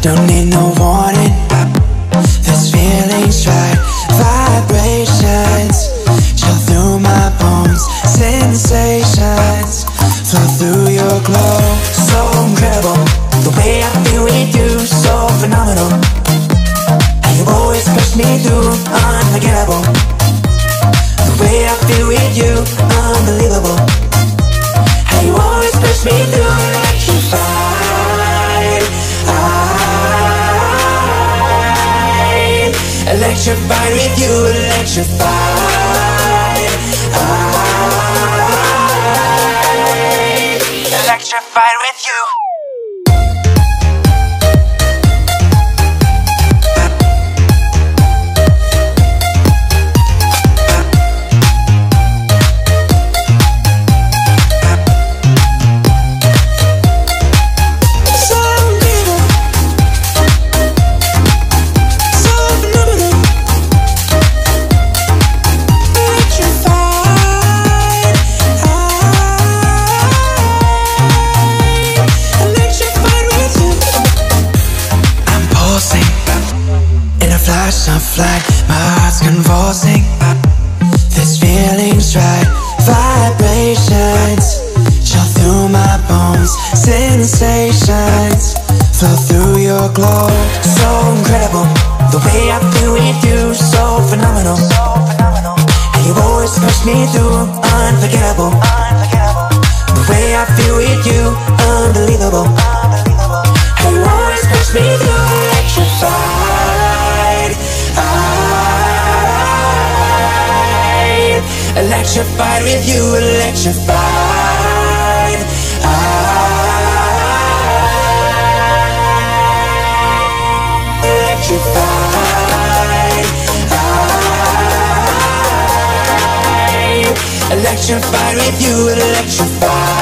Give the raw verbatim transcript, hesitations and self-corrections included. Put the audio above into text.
Don't need no warning. This feeling's right. Vibrations chill through my bones. Sensations flow through your glow. So incredible, the way I feel with you, so phenomenal. And you always push me through, unforgettable. The way I feel with you, unbelievable. And you always push me through, electrified. I, electrified with you, electrified. I, electrified with you. Flash of light, my heart's convulsing. This feeling's right. Vibrations chill through my bones. Sensations flow through your glow. So incredible, the way I feel with you, so phenomenal. And you always push me through, unforgettable. The way I feel with you, unbelievable. And you always push me through, electrified. I, electrified with you, electrified. I, electrified. I, electrified with you, electrified.